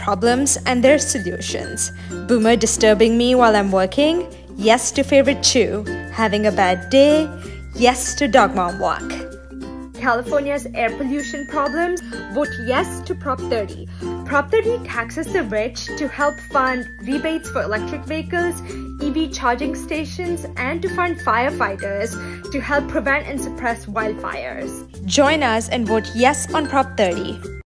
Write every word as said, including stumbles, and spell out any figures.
problems and their solutions. Boomer disturbing me while I'm working? Yes to favorite chew. Having a bad day? Yes to dog mom walk. California's air pollution problems? Vote yes to Prop thirty. Prop thirty taxes the rich to help fund rebates for electric vehicles, E V charging stations, and to fund firefighters to help prevent and suppress wildfires. Join us and vote yes on Prop thirty.